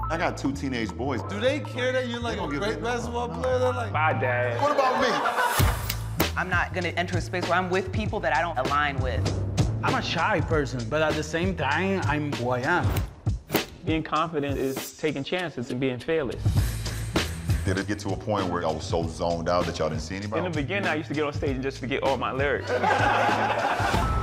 I got 2 teenage boys. Do they care that you're like a great basketball player? They're like, bye, Dad. What about me? I'm not gonna enter a space where I'm with people that I don't align with. I'm a shy person, but at the same time, I'm who I am. Being confident is taking chances and being fearless. Did it get to a point where I was so zoned out that y'all didn't see anybody? In the beginning, I used to get on stage and just forget all my lyrics.